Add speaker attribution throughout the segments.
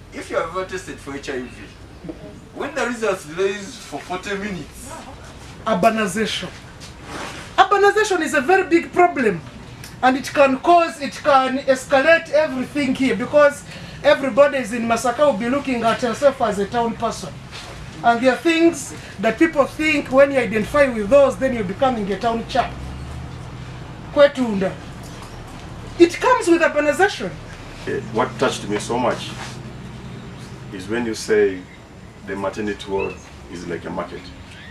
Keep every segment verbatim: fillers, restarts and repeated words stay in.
Speaker 1: if you have ever tested for H I V, when the results lays for forty minutes.
Speaker 2: Urbanization. Urbanization is a very big problem, and it can cause, it can escalate everything here, because everybody is in Masaka will be looking at yourself as a town person. And there are things that people think when you identify with those, then you're becoming a town chap. Kwetunda. It comes with urbanization.
Speaker 3: What touched me so much is when you say the maternity ward is like a market.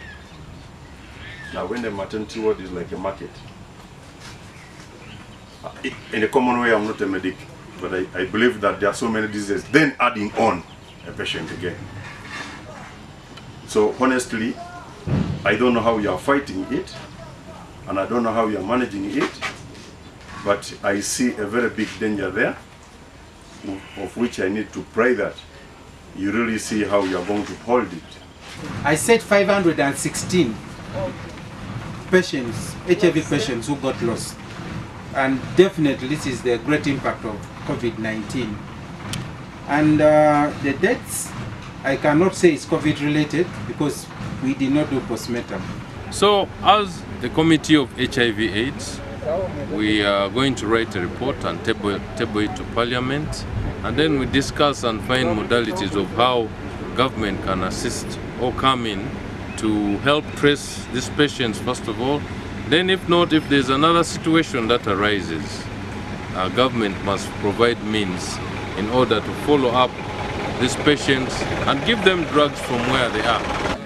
Speaker 3: Now when the maternity ward is like a market, in a common way I'm not a medic, but I, I believe that there are so many diseases, then adding on a patient again. So honestly, I don't know how you are fighting it, and I don't know how you are managing it, but I see a very big danger there, of which I need to pray that you really see how you are going to hold it.
Speaker 4: I said five hundred sixteen patients, H I V patients who got lost. And definitely this is the great impact of COVID nineteen. And uh, the deaths, I cannot say it's COVID related because we did not do postmortem.
Speaker 5: So as the Committee of H I V AIDS, we are going to write a report and table, table it to Parliament, and then we discuss and find modalities of how government can assist or come in to help trace these patients first of all. Then if not, if there's another situation that arises, our government must provide means in order to follow up these patients and give them drugs from where they are.